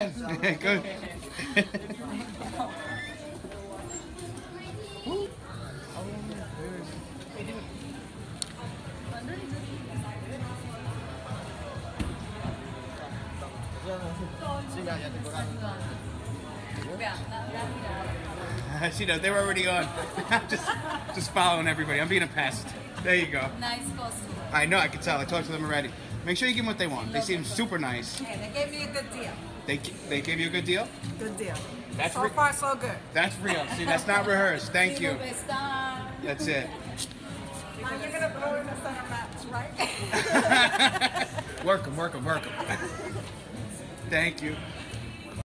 Good. She knows they were already on. just following everybody. I'm being a pest. There you go. Nice costume. I know. I can tell. I talked to them already. Make sure you give them what they want. They seem super nice. Okay, they gave me a good deal. They gave you a good deal. Good deal. That's so far, so good. That's real. See, that's not rehearsed. Thank you. Now That's it. you're gonna blow in the center match, right? Work them. Thank you.